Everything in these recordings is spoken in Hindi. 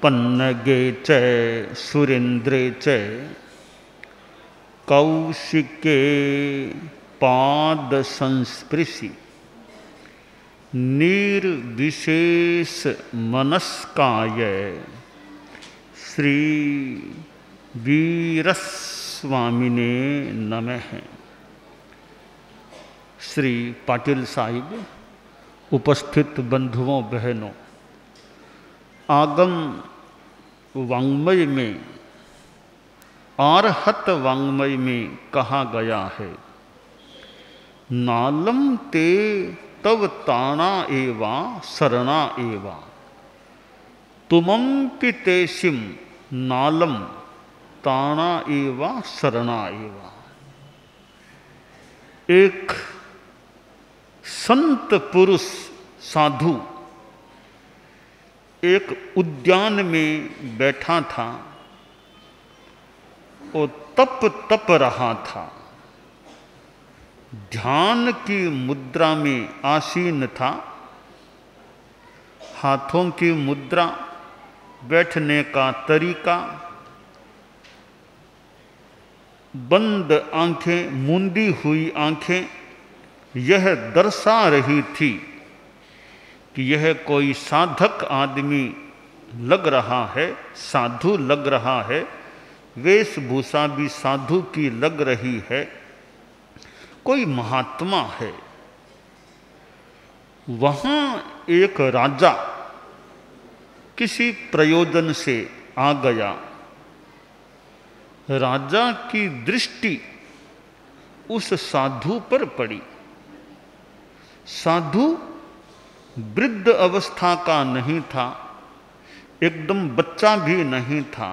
पन्नगे च सुरेन्द्रे च कौशिके पाद संस्पृशि निर्विशेष मनस्काय श्री वीरस्वामिने नमः। श्री पाटिल साहिब, उपस्थित बंधुओं बहनों, आगम वाङ्मय में, आर्हत वाङ्मय में कहा गया है, नालम ते तव ताणा एवा शरणा एवा तुमं पितेशिम नालम ताणा एवा शरणा एवा। एक संत पुरुष साधु एक उद्यान में बैठा था और तप रहा था, ध्यान की मुद्रा में आसीन था। हाथों की मुद्रा, बैठने का तरीका, बंद आंखें, मूंदी हुई आंखें यह दर्शा रही थी कि यह कोई साधक आदमी लग रहा है, साधु लग रहा है, वेशभूषा भी साधु की लग रही है, कोई महात्मा है। वहाँ एक राजा किसी प्रयोजन से आ गया। राजा की दृष्टि उस साधु पर पड़ी। साधु वृद्ध अवस्था का नहीं था, एकदम बच्चा भी नहीं था,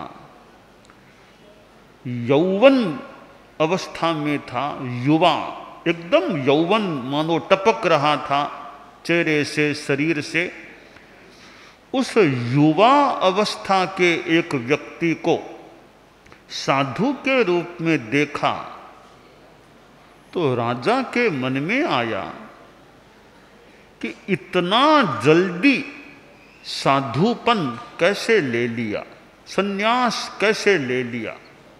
यौवन अवस्था में था, युवा, एकदम यौवन मानो टपक रहा था चेहरे से, शरीर से। उस युवा अवस्था के एक व्यक्ति को साधु के रूप में देखा तो राजा के मन में आया कि इतना जल्दी साधुपन कैसे ले लिया, संन्यास कैसे ले लिया।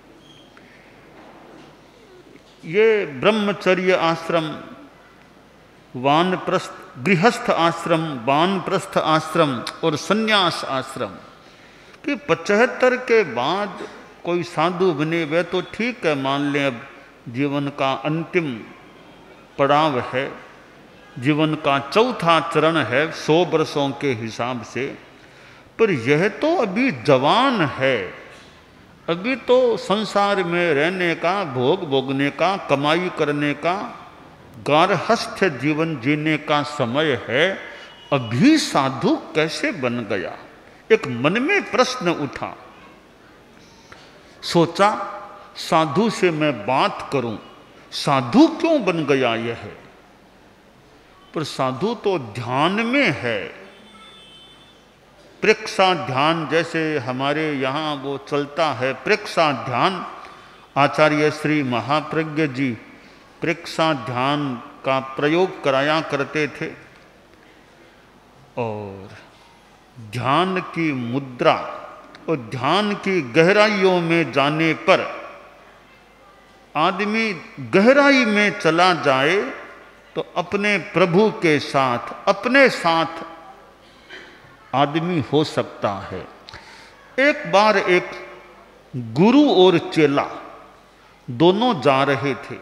ये ब्रह्मचर्य आश्रम, वानप्रस्थ, गृहस्थ आश्रम, वानप्रस्थ आश्रम और संन्यास आश्रम कि 75 के बाद कोई साधु बने वे तो ठीक है, मान लें अब जीवन का अंतिम पड़ाव है, जीवन का चौथा चरण है 100 वर्षों के हिसाब से, पर यह तो अभी जवान है, अभी तो संसार में रहने का, भोग भोगने का, कमाई करने का, गारहस्थ जीवन जीने का समय है, अभी साधु कैसे बन गया। एक मन में प्रश्न उठा। सोचा साधु से मैं बात करूं, साधु क्यों बन गया यह। पर साधु तो ध्यान में है, प्रेक्षा ध्यान जैसे हमारे यहाँ वो चलता है, प्रेक्षा ध्यान। आचार्य श्री महाप्रज्ञ जी प्रेक्षा ध्यान का प्रयोग कराया करते थे और ध्यान की मुद्रा और ध्यान की गहराइयों में जाने पर आदमी गहराई में चला जाए तो अपने प्रभु के साथ, अपने साथ आदमी हो सकता है। एक बार एक गुरु और चेला दोनों जा रहे थे,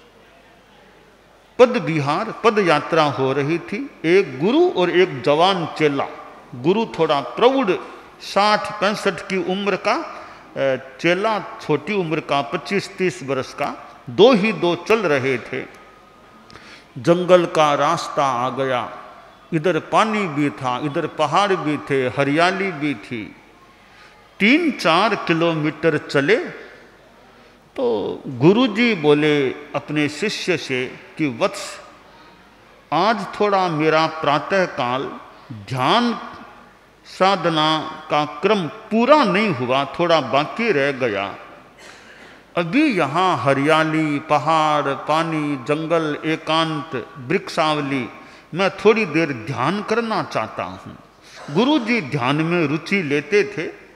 पद विहार, पद यात्रा हो रही थी। एक गुरु और एक जवान चेला, गुरु थोड़ा प्रौढ़ 60-65 की उम्र का, चेला छोटी उम्र का 25-30 वर्ष का, दो ही दो चल रहे थे। जंगल का रास्ता आ गया, इधर पानी भी था, इधर पहाड़ भी थे, हरियाली भी थी। 3-4 किलोमीटर चले तो गुरुजी बोले अपने शिष्य से कि वत्स, आज थोड़ा मेरा प्रातःकाल ध्यान साधना का क्रम पूरा नहीं हुआ, थोड़ा बाकी रह गया। अभी यहाँ हरियाली, पहाड़, पानी, जंगल, एकांत, वृक्षावली, मैं थोड़ी देर ध्यान करना चाहता हूँ। गुरुजी ध्यान में रुचि लेते थे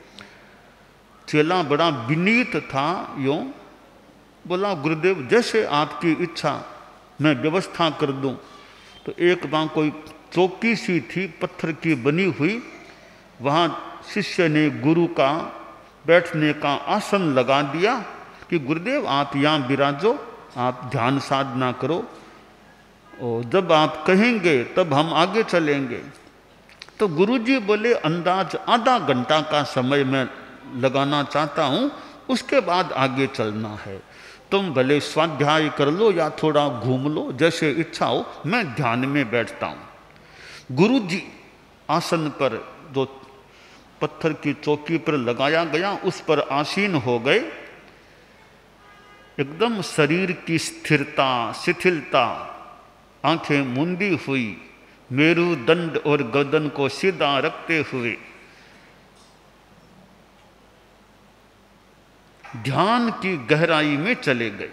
चेला बड़ा विनीत था, यूँ बोला गुरुदेव जैसे आपकी इच्छा मैं व्यवस्था कर दूं। तो एक वहाँ कोई चौकी सी थी पत्थर की बनी हुई, वहाँ शिष्य ने गुरु का बैठने का आसन लगा दिया कि गुरुदेव आप यहाँ विराजो, आप ध्यान साधना करो और जब आप कहेंगे तब हम आगे चलेंगे। तो गुरुजी बोले अंदाज आधा घंटा का समय मैं लगाना चाहता हूँ, उसके बाद आगे चलना है। तुम भले स्वाध्याय कर लो या थोड़ा घूम लो, जैसे इच्छा हो, मैं ध्यान में बैठता हूँ। गुरुजी आसन पर जो पत्थर की चौकी पर लगाया गया उस पर आसीन हो गए। एकदम शरीर की स्थिरता, शिथिलता, आंखें मूंदी हुई, मेरुदंड और गर्दन को सीधा रखते हुए ध्यान की गहराई में चले गए।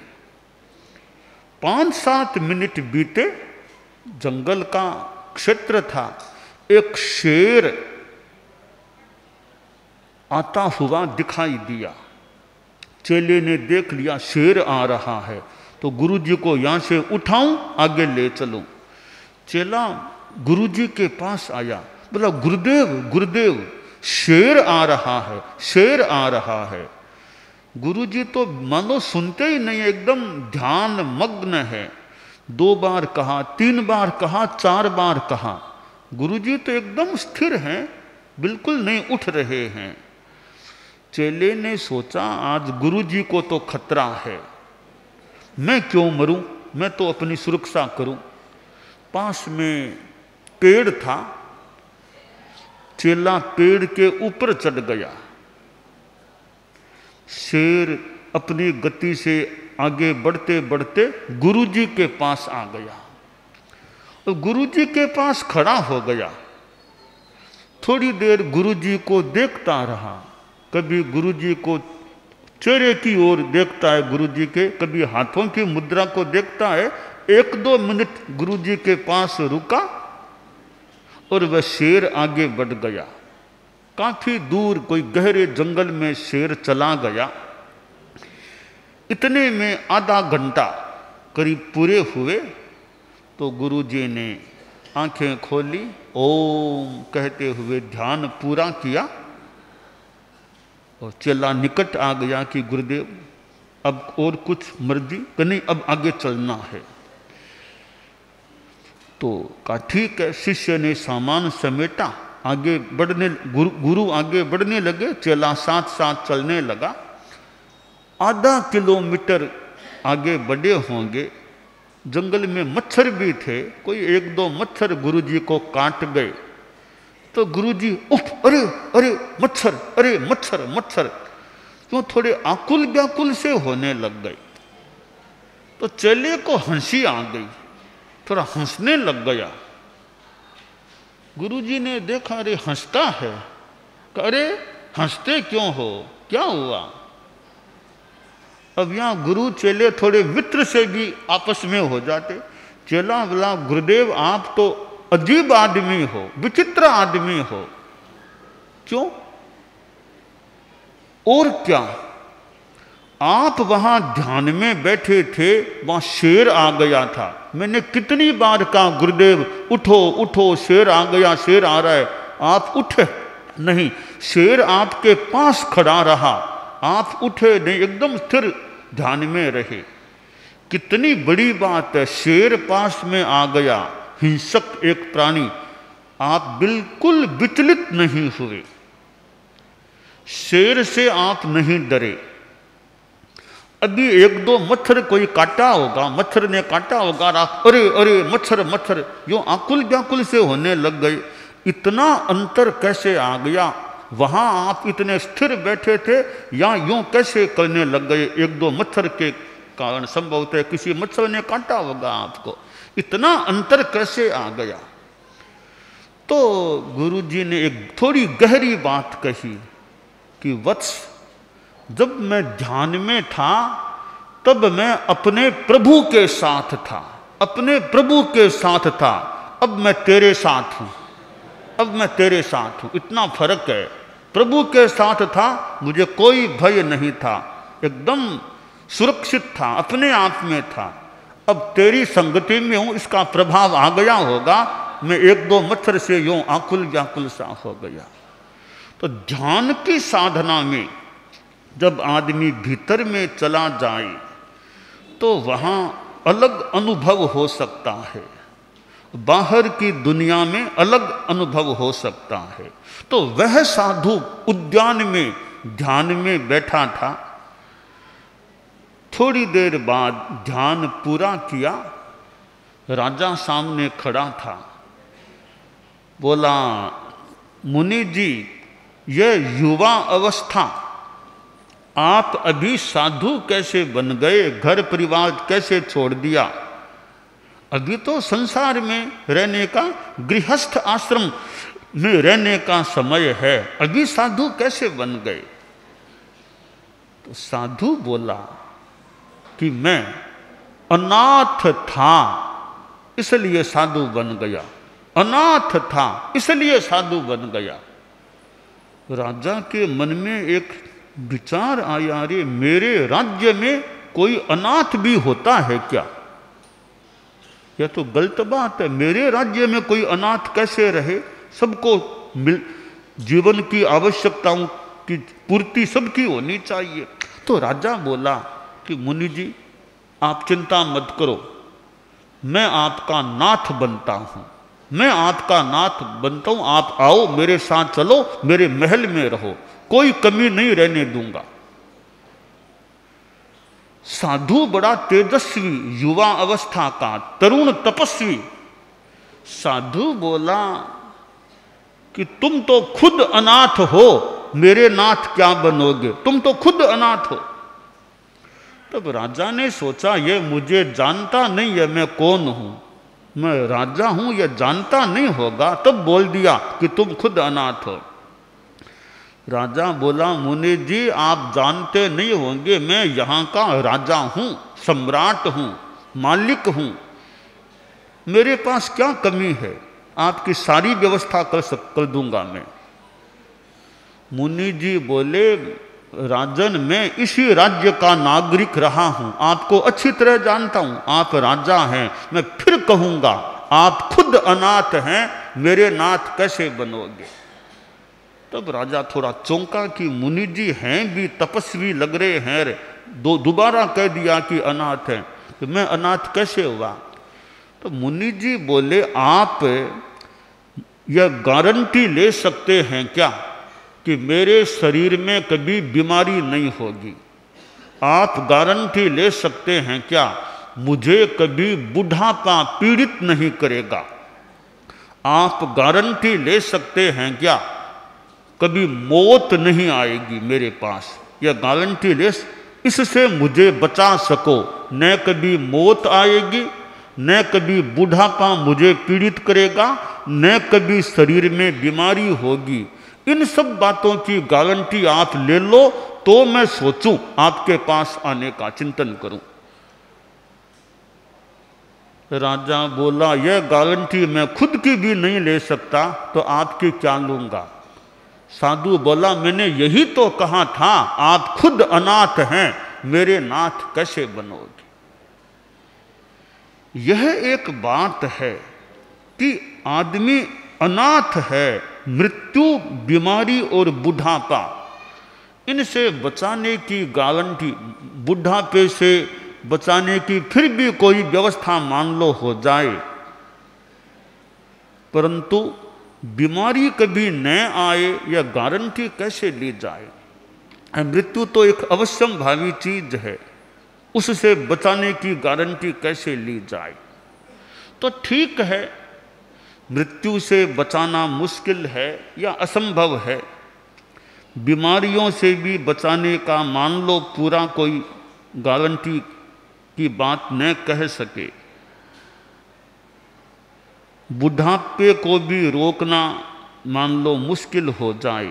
5-7 मिनट बीते, जंगल का क्षेत्र था, एक शेर आता हुआ दिखाई दिया। चेले ने देख लिया शेर आ रहा है, तो गुरुजी को यहाँ से उठाऊं आगे ले चलूं। चेला गुरुजी के पास आया, बोला गुरुदेव गुरुदेव शेर आ रहा है, शेर आ रहा है। गुरुजी तो मानो सुनते ही नहीं, एकदम ध्यान मग्न है। 2 बार कहा, 3 बार कहा, 4 बार कहा, गुरुजी तो एकदम स्थिर हैं, बिल्कुल नहीं उठ रहे हैं। चेले ने सोचा आज गुरुजी को तो खतरा है, मैं क्यों मरूं, मैं तो अपनी सुरक्षा करूं। पास में पेड़ था, चेला पेड़ के ऊपर चढ़ गया। शेर अपनी गति से आगे बढ़ते बढ़ते गुरुजी के पास आ गया और गुरुजी के पास खड़ा हो गया। थोड़ी देर गुरुजी को देखता रहा, कभी गुरुजी को चेहरे की ओर देखता है गुरुजी के, कभी हाथों की मुद्रा को देखता है। 1-2 मिनट गुरुजी के पास रुका और वह शेर आगे बढ़ गया। काफी दूर कोई गहरे जंगल में शेर चला गया। इतने में आधा घंटा करीब पूरे हुए तो गुरुजी ने आंखें खोली, ओम कहते हुए ध्यान पूरा किया और चेला निकट आ गया कि गुरुदेव अब और कुछ मर्जी तो नहीं, अब आगे चलना है। तो कहा ठीक है। शिष्य ने सामान समेटा, आगे बढ़ने गुरु आगे बढ़ने लगे, चेला साथ साथ चलने लगा। आधा किलोमीटर आगे बढ़े होंगे, जंगल में मच्छर भी थे, कोई 1-2 मच्छर गुरुजी को काट गए। तो गुरुजी उफ, अरे अरे मच्छर, अरे मच्छर मच्छर, क्यों थोड़े आकुल व्याकुल से होने लग गए। तो चेले को हंसी आ गई, थोड़ा हंसने लग गया। गुरुजी ने देखा अरे हंसता है, अरे हंसते क्यों हो, क्या हुआ। अब यहाँ गुरु चेले थोड़े मित्र से भी आपस में हो जाते। चेला बोला गुरुदेव आप तो अजीब आदमी हो, विचित्र आदमी हो। क्यों? और क्या, आप वहां ध्यान में बैठे थे, वहां शेर आ गया था। मैंने कितनी बार कहा गुरुदेव उठो उठो, शेर आ गया, शेर आ रहा है, आप उठे नहीं। शेर आपके पास खड़ा रहा, आप उठे नहीं, एकदम स्थिर ध्यान में रहे। कितनी बड़ी बात है, शेर पास में आ गया, हिंसक एक प्राणी, आप बिल्कुल विचलित नहीं हुए, शेर से आप नहीं डरे। अभी 1-2 मच्छर कोई काटा होगा, मच्छर ने काटा होगा, अरे अरे मच्छर मच्छर, यूं आकुल व्याकुल से होने लग गए। इतना अंतर कैसे आ गया, वहां आप इतने स्थिर बैठे थे, या यूं कैसे करने लग गए। 1-2 मच्छर के कारण संभवतः किसी मच्छर ने काटा होगा आपको, इतना अंतर कैसे आ गया। तो गुरुजी ने एक थोड़ी गहरी बात कही कि वत्स, जब मैं ध्यान में था तब मैं अपने प्रभु के साथ था, अपने प्रभु के साथ था, अब मैं तेरे साथ हूं, अब मैं तेरे साथ हूं, इतना फर्क है। प्रभु के साथ था, मुझे कोई भय नहीं था, एकदम सुरक्षित था, अपने आप में था। अब तेरी संगति में हूं, इसका प्रभाव आ गया होगा, मैं एक दो मच्छर से यूं आकुल व्याकुल सा हो गया। तो ध्यान की साधना में जब आदमी भीतर में चला जाए तो वहाँ अलग अनुभव हो सकता है, बाहर की दुनिया में अलग अनुभव हो सकता है। तो वह साधु उद्यान में ध्यान में बैठा था, थोड़ी देर बाद ध्यान पूरा किया, राजा सामने खड़ा था, बोला, मुनि जी, यह युवा अवस्था, आप अभी साधु कैसे बन गए, घर परिवार कैसे छोड़ दिया? अभी तो संसार में रहने का, गृहस्थ आश्रम में रहने का समय है, अभी साधु कैसे बन गए? तो साधु बोला कि मैं अनाथ था इसलिए साधु बन गया, अनाथ था इसलिए साधु बन गया। राजा के मन में एक विचार आया, अरे मेरे राज्य में कोई अनाथ भी होता है क्या? यह तो गलत बात है, मेरे राज्य में कोई अनाथ कैसे रहे? सबको जीवन की आवश्यकताओं की पूर्ति सबकी होनी चाहिए। तो राजा बोला कि मुनि जी, आप चिंता मत करो, मैं आपका नाथ बनता हूँ, मैं आपका नाथ बनता हूँ, आप आओ मेरे साथ चलो, मेरे महल में रहो, कोई कमी नहीं रहने दूंगा। साधु बड़ा तेजस्वी, युवा अवस्था का तरुण तपस्वी, साधु बोला कि तुम तो खुद अनाथ हो, मेरे नाथ क्या बनोगे, तुम तो खुद अनाथ हो। तब राजा ने सोचा, ये मुझे जानता नहीं है मैं कौन हूं, मैं राजा हूं, यह जानता नहीं होगा, तब बोल दिया कि तुम खुद अनाथ हो। राजा बोला, मुनि जी, आप जानते नहीं होंगे, मैं यहाँ का राजा हूँ, सम्राट हूँ, मालिक हूँ, मेरे पास क्या कमी है, आपकी सारी व्यवस्था कर दूंगा मैं। मुनि जी बोले, राजन, मैं इसी राज्य का नागरिक रहा हूँ, आपको अच्छी तरह जानता हूँ, आप राजा हैं, मैं फिर कहूँगा, आप खुद अनाथ हैं, मेरे नाथ कैसे बनोगे? तब राजा थोड़ा चौंका कि मुनि जी हैं भी तपस्वी लग रहे हैं, दोबारा कह दिया कि अनाथ है, तो मैं अनाथ कैसे हुआ? तो मुनि जी बोले, आप यह गारंटी ले सकते हैं क्या कि मेरे शरीर में कभी बीमारी नहीं होगी? आप गारंटी ले सकते हैं क्या मुझे कभी बुढ़ापा पीड़ित नहीं करेगा? आप गारंटी ले सकते हैं क्या कभी मौत नहीं आएगी मेरे पास? यह गारंटी ले, इससे मुझे बचा सको, न कभी मौत आएगी, न कभी बुढ़ापा मुझे पीड़ित करेगा, न कभी शरीर में बीमारी होगी। इन सब बातों की गारंटी आप ले लो तो मैं सोचूं आपके पास आने का, चिंतन करूं। राजा बोला, यह गारंटी मैं खुद की भी नहीं ले सकता तो आपकी क्या लूंगा? साधु बोला, मैंने यही तो कहा था, आप खुद अनाथ हैं, मेरे नाथ कैसे बनोगे? यह एक बात है कि आदमी अनाथ है, मृत्यु, बीमारी और बुढ़ापा, इनसे बचाने की गारंटी, बुढ़ापे से बचाने की फिर भी कोई व्यवस्था मान लो हो जाए, परंतु बीमारी कभी न आए, यह गारंटी कैसे ली जाए? मृत्यु तो एक अवश्यम भावी चीज है, उससे बचाने की गारंटी कैसे ली जाए? तो ठीक है, मृत्यु से बचाना मुश्किल है या असंभव है, बीमारियों से भी बचाने का मान लो पूरा कोई गारंटी की बात न कह सके, बुढ़ापे को भी रोकना मान लो मुश्किल हो जाए,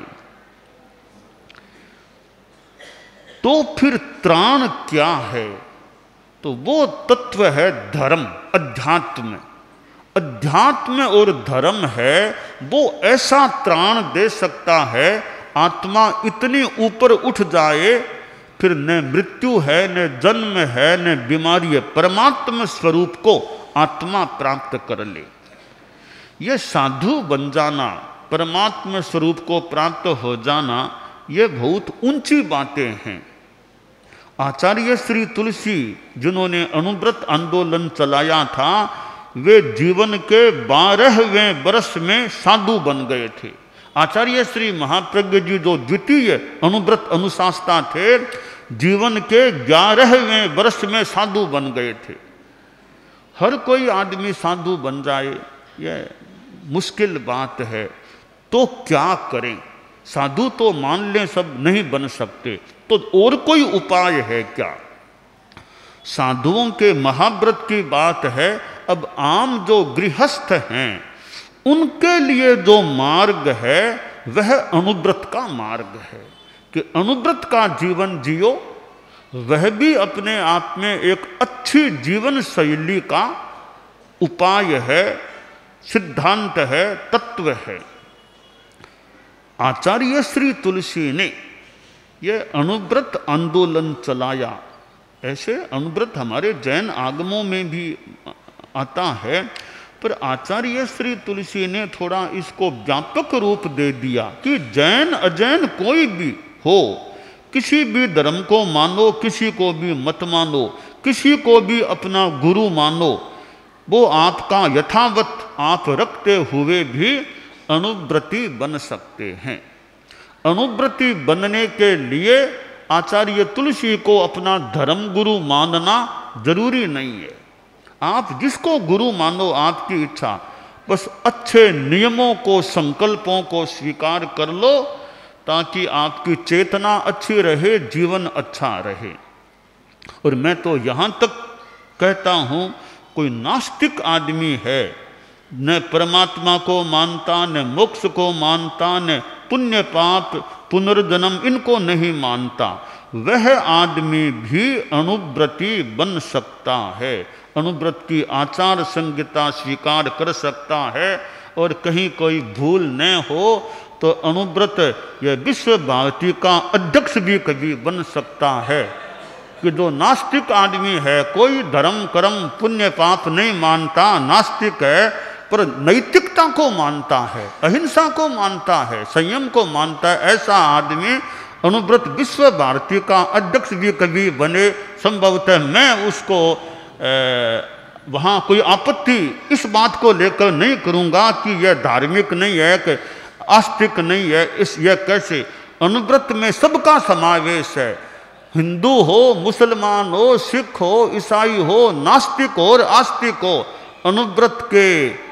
तो फिर त्राण क्या है? तो वो तत्व है धर्म, अध्यात्म। अध्यात्म और धर्म है वो ऐसा त्राण दे सकता है, आत्मा इतनी ऊपर उठ जाए, फिर न मृत्यु है, न जन्म है, न बीमारी है, परमात्मा स्वरूप को आत्मा प्राप्त कर ले। ये साधु बन जाना, परमात्मा स्वरूप को प्राप्त हो जाना, ये बहुत ऊंची बातें हैं। आचार्य श्री तुलसी जिन्होंने अनुव्रत आंदोलन चलाया था, वे जीवन के 12वें वर्ष में साधु बन गए थे। आचार्य श्री महाप्रज्ञ जी जो द्वितीय अनुव्रत अनुशासता थे, जीवन के 11वें वर्ष में साधु बन गए थे। हर कोई आदमी साधु बन जाए यह मुश्किल बात है, तो क्या करें? साधु तो मान लें सब नहीं बन सकते, तो और कोई उपाय है क्या? साधुओं के महाव्रत की बात है। अब आम जो गृहस्थ हैं उनके लिए जो मार्ग है वह अनुव्रत का मार्ग है कि अनुव्रत का जीवन जियो। वह भी अपने आप में एक अच्छी जीवन शैली का उपाय है, सिद्धांत है, तत्व है। आचार्य श्री तुलसी ने यह अनुव्रत आंदोलन चलाया। ऐसे अनुव्रत हमारे जैन आगमों में भी आता है, पर आचार्य श्री तुलसी ने थोड़ा इसको व्यापक रूप दे दिया कि जैन अजैन कोई भी हो, किसी भी धर्म को मानो, किसी को भी मत मानो, किसी को भी अपना गुरु मानो, वो आपका यथावत आप रखते हुए भी अनुव्रती बन सकते हैं। अनुव्रती बनने के लिए आचार्य तुलसी को अपना धर्म गुरु मानना जरूरी नहीं है। आप जिसको गुरु मानो, आपकी इच्छा, बस अच्छे नियमों को, संकल्पों को स्वीकार कर लो ताकि आपकी चेतना अच्छी रहे, जीवन अच्छा रहे। और मैं तो यहाँ तक कहता हूँ, कोई नास्तिक आदमी है, न परमात्मा को मानता, न मोक्ष को मानता, न पुण्य पाप पुनर्जन्म इनको नहीं मानता, वह आदमी भी अनुव्रती बन सकता है, अनुव्रत की आचार संहिता स्वीकार कर सकता है। और कहीं कोई भूल न हो तो अनुव्रत यह विश्व भारती का अध्यक्ष भी कभी बन सकता है। कि जो नास्तिक आदमी है, कोई धर्म कर्म पुण्य पाप नहीं मानता, नास्तिक है, पर नैतिकता को मानता है, अहिंसा को मानता है, संयम को मानता है, ऐसा आदमी अनुव्रत विश्व भारती का अध्यक्ष भी कभी बने। संभवतः मैं उसको वहाँ कोई आपत्ति इस बात को लेकर नहीं करूँगा कि यह धार्मिक नहीं है, कि आस्तिक नहीं है। इस यह कैसे? अनुव्रत में सबका समावेश है, हिंदू हो, मुसलमान हो, सिख हो, ईसाई हो, नास्तिक हो और आस्तिक हो। अनुव्रत के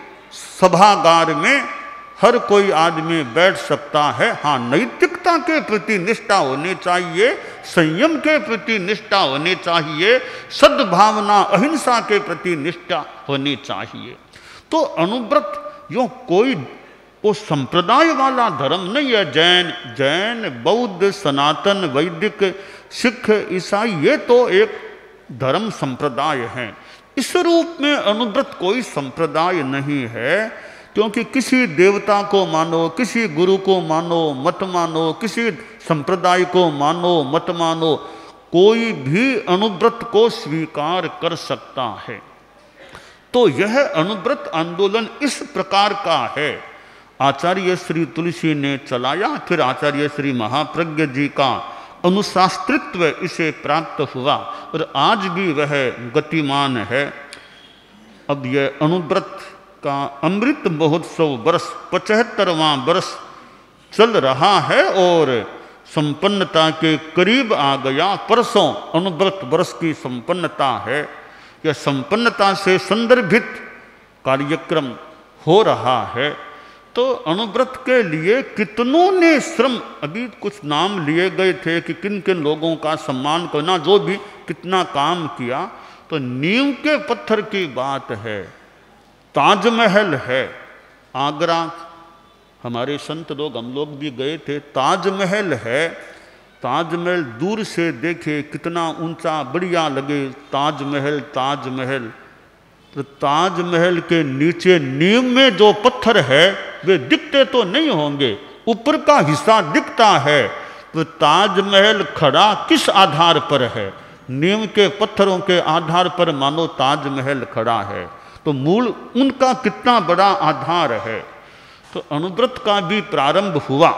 सभागार में हर कोई आदमी बैठ सकता है। हाँ, नैतिकता के प्रति निष्ठा होनी चाहिए, संयम के प्रति निष्ठा होनी चाहिए, सद्भावना अहिंसा के प्रति निष्ठा होनी चाहिए। तो अनुव्रत यो कोई वो संप्रदाय वाला धर्म नहीं है। जैन, बौद्ध, सनातन, वैदिक, सिख, ईसाई, ये तो एक धर्म संप्रदाय हैं। इस रूप में अनुव्रत कोई संप्रदाय नहीं है, क्योंकि किसी देवता को मानो, किसी गुरु को मानो, मत मानो, किसी संप्रदाय को मानो, मत मानो, कोई भी अनुव्रत को स्वीकार कर सकता है। तो यह अनुव्रत आंदोलन इस प्रकार का है, आचार्य श्री तुलसी ने चलाया। फिर आचार्य श्री महाप्रज्ञ जी का अनुशास्त्रित्व इसे प्राप्त हुआ और आज भी वह गतिमान है। अब यह अनुव्रत का अमृत महोत्सव वर्ष 75वां वर्ष चल रहा है और संपन्नता के करीब आ गया। परसों अनुव्रत वर्ष की संपन्नता है। यह संपन्नता से संदर्भित कार्यक्रम हो रहा है। तो अनुव्रत के लिए कितनों ने श्रम, अभी कुछ नाम लिए गए थे कि किन किन लोगों का सम्मान करना, जो भी कितना काम किया। तो नींव के पत्थर की बात है, ताजमहल है आगरा, हमारे संत लोग, हम लोग भी गए थे। ताजमहल है, ताजमहल दूर से देखे कितना ऊंचा बढ़िया लगे, ताजमहल ताजमहल। तो ताजमहल के नीचे नींव में जो पत्थर है वे दिखते तो नहीं होंगे, ऊपर का हिस्सा दिखता है, तो ताजमहल खड़ा किस आधार पर है? नीम के पत्थरों के आधार पर मानो ताजमहल खड़ा है, तो मूल उनका कितना बड़ा आधार है। तो अनुव्रत का भी प्रारंभ हुआ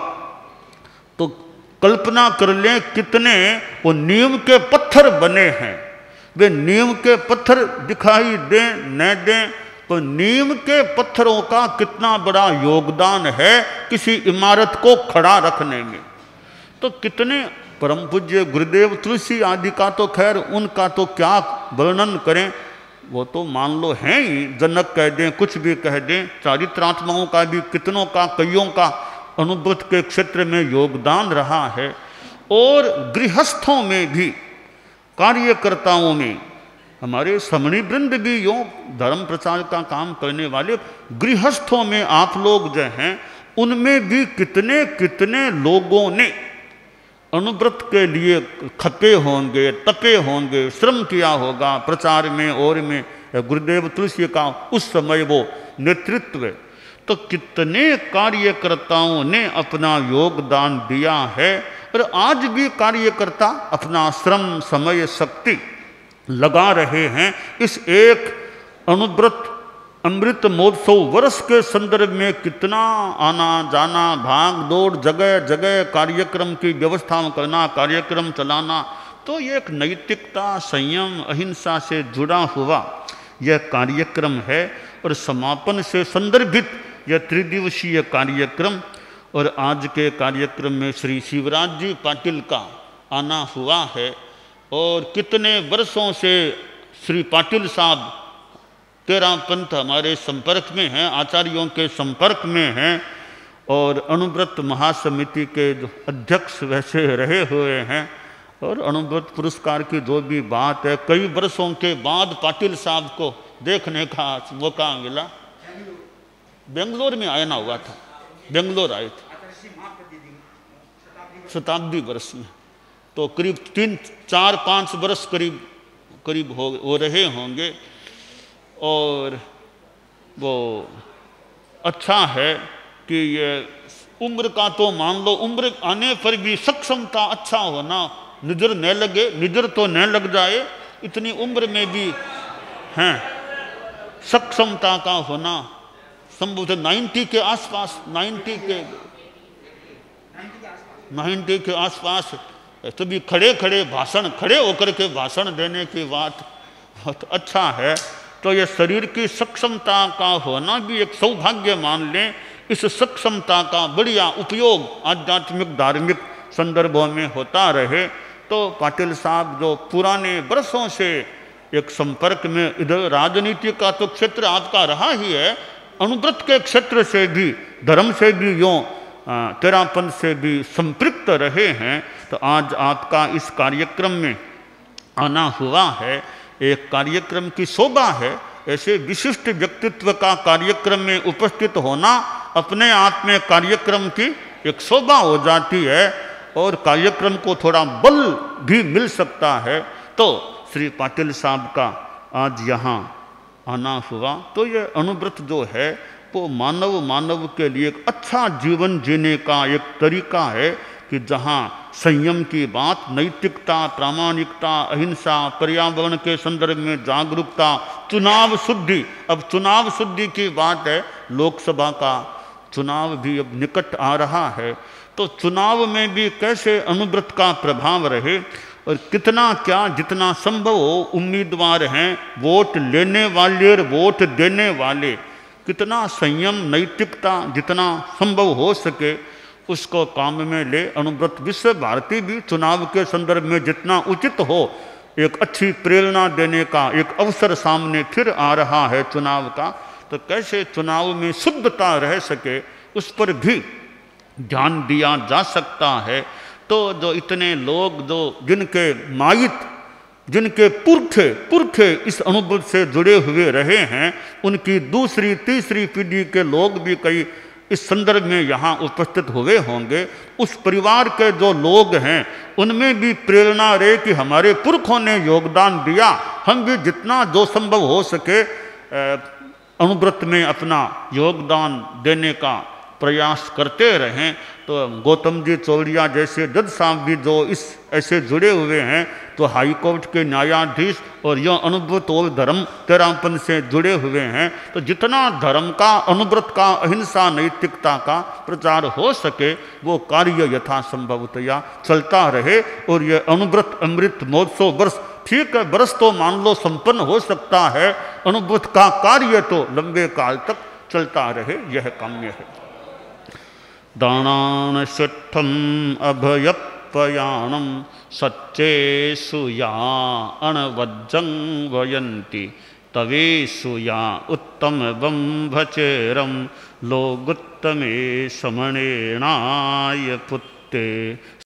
तो कल्पना कर लें कितने वो नीम के पत्थर बने हैं। वे नीम के पत्थर दिखाई दें न दें, तो नीम के पत्थरों का कितना बड़ा योगदान है किसी इमारत को खड़ा रखने में। तो कितने परम पूज्य गुरुदेव तुलसी आदि का तो खैर उनका तो क्या वर्णन करें, वो तो मान लो हैं ही, जनक कह दें कुछ भी कह दें। चारित्रात्माओं का भी कितनों का कईयों का अनुव्रत के क्षेत्र में योगदान रहा है। और गृहस्थों में भी, कार्यकर्ताओं में, हमारे समणी वृंद भी यो धर्म प्रचार का काम करने वाले गृहस्थों में आप लोग जो हैं, उनमें भी कितने कितने लोगों ने अनुव्रत के लिए खपे होंगे, तपे होंगे, श्रम किया होगा प्रचार में और में। गुरुदेव तुलसी का उस समय वो नेतृत्व, तो कितने कार्यकर्ताओं ने अपना योगदान दिया है। और आज भी कार्यकर्ता अपना श्रम, समय, शक्ति लगा रहे हैं इस एक अनुव्रत अमृत महोत्सव वर्ष के संदर्भ में। कितना आना जाना, भाग दौड़, जगह जगह कार्यक्रम की व्यवस्था करना, कार्यक्रम चलाना, तो ये एक नैतिकता, संयम, अहिंसा से जुड़ा हुआ यह कार्यक्रम है। और समापन से संदर्भित यह त्रिदिवसीय कार्यक्रम, और आज के कार्यक्रम में श्री शिवराज जी पाटिल का आना हुआ है। और कितने वर्षों से श्री पाटिल साहब तेरा पंथ हमारे संपर्क में हैं, आचार्यों के संपर्क में हैं, और अनुव्रत महासमिति के जो अध्यक्ष वैसे रहे हुए हैं। और अनुव्रत पुरस्कार की जो भी बात है, कई वर्षों के बाद पाटिल साहब को देखने का मौका मिला। बेंगलोर में आना हुआ था, बेंगलोर आए थे शताब्दी वर्ष में, तो करीब 3-4-5 वर्ष करीब हो रहे होंगे। और वो अच्छा है कि ये उम्र का तो मान लो, उम्र आने पर भी सक्षमता अच्छा होना, निजर न लगे, निजर तो न लग जाए, इतनी उम्र में भी हैं सक्षमता का होना संभव है। 90 के आसपास, 90 के आसपास तभी खड़े भाषण, खड़े होकर के भाषण देने की बात बहुत अच्छा है। तो यह शरीर की सक्षमता का होना भी एक सौभाग्य मान लें। इस सक्षमता का बढ़िया उपयोग आध्यात्मिक धार्मिक संदर्भों में होता रहे। तो पाटिल साहब जो पुराने वर्षों से एक संपर्क में, इधर राजनीति का तो क्षेत्र आपका रहा ही है, अनुव्रत के क्षेत्र से भी, धर्म से भी, यों तेरापन से भी संपृक्त रहे हैं। तो आज आपका इस कार्यक्रम में आना हुआ है, एक कार्यक्रम की शोभा है। ऐसे विशिष्ट व्यक्तित्व का कार्यक्रम में उपस्थित होना अपने आप में कार्यक्रम की एक शोभा हो जाती है, और कार्यक्रम को थोड़ा बल भी मिल सकता है। तो श्री पाटिल साहब का आज यहाँ आना हुआ, तो ये अनुव्रत जो है वो मानव के लिए एक अच्छा जीवन जीने का एक तरीका है, कि जहाँ संयम की बात, नैतिकता, प्रामाणिकता, अहिंसा, पर्यावरण के संदर्भ में जागरूकता, चुनाव शुद्धि। अब चुनाव शुद्धि की बात है, लोकसभा का चुनाव भी अब निकट आ रहा है, तो चुनाव में भी कैसे अनुव्रत का प्रभाव रहे, और कितना क्या जितना संभव हो उम्मीदवार हैं, वोट लेने वाले और वोट देने वाले, कितना संयम, नैतिकता जितना संभव हो सके उसको काम में ले। अनुव्रत विश्व भारती भी चुनाव के संदर्भ में जितना उचित हो, एक अच्छी प्रेरणा देने का एक अवसर सामने फिर आ रहा है चुनाव का। तो कैसे चुनाव में शुद्धता रह सके उस पर भी ध्यान दिया जा सकता है। तो जो इतने लोग जो जिनके माइत, जिनके पुरखे इस अनुव्रत से जुड़े हुए रहे हैं, उनकी दूसरी तीसरी पीढ़ी के लोग भी कई इस संदर्भ में यहाँ उपस्थित हुए होंगे। उस परिवार के जो लोग हैं उनमें भी प्रेरणा रहे कि हमारे पुरखों ने योगदान दिया, हम भी जितना जो संभव हो सके अनुव्रत में अपना योगदान देने का प्रयास करते रहें। तो गौतम जी चौड़िया जैसे जज साहब भी जो इस ऐसे जुड़े हुए हैं, तो हाई कोर्ट के न्यायाधीश और यह अनुव्रत और धर्म तेरापन से जुड़े हुए हैं। तो जितना धर्म का, अनुव्रत का, अहिंसा, नैतिकता का प्रचार हो सके वो कार्य यथासंभवतया चलता रहे। और यह अनुव्रत अमृत महोत्सव वर्ष, ठीक है वर्ष तो मान लो संपन्न हो सकता है, अनुव्रत का कार्य तो लंबे काल तक चलता रहे, यह काम्य है। दानान शिष्ठम अभयपयाणम सच्चेषु या अणवज्जं वयन्ति तवेषु या उत्तम ब्रह्मचेरम लोगुत्तमे समणेनाय पुत्ते